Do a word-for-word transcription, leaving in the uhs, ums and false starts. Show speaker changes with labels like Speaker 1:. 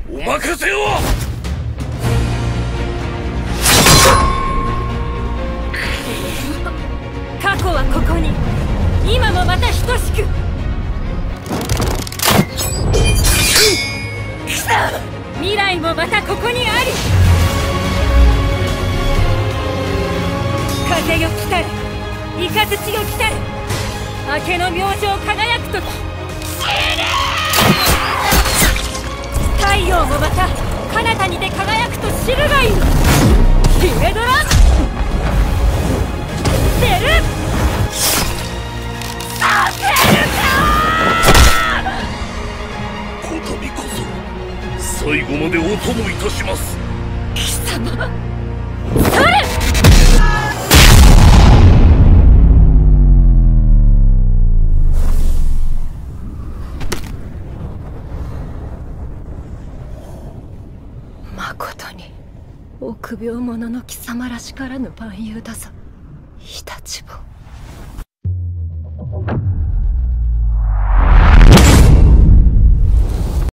Speaker 1: お任せを。
Speaker 2: 過去はここに、今もまた等しく。未来もまたここにあり。風よ来たれ、雷よ来たれ、明けの明星輝くとき。太陽もまた彼方にて輝くと知るがいい。ヒメドラ出る。させるか。
Speaker 1: こたびこそ最後までお供いたします。
Speaker 2: 貴様それ。まことに臆病者の貴様らしからぬ蛮勇だぞ、イタチボ。